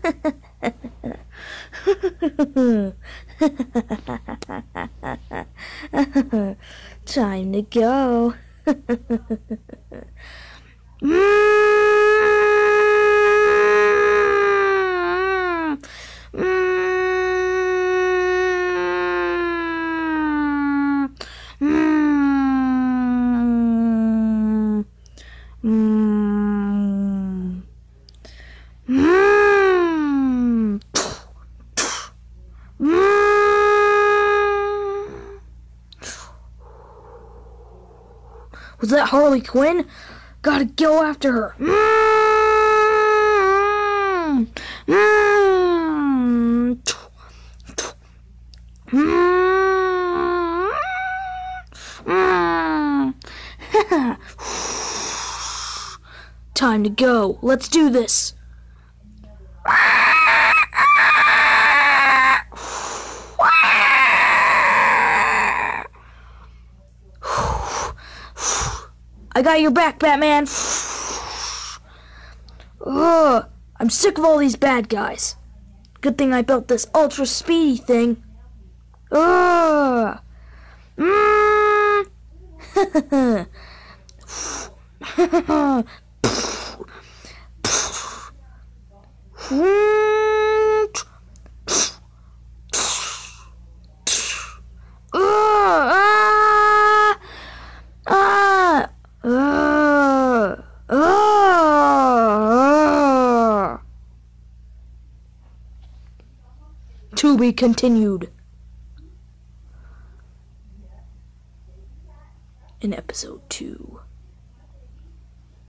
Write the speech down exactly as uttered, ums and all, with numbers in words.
Time to go. Was that Harley Quinn? Gotta go after her. Time to go. Let's do this. I got your back, Batman. Ugh, I'm sick of all these bad guys. Good thing I built this ultra speedy thing. Ugh. Mm. To be continued in episode two.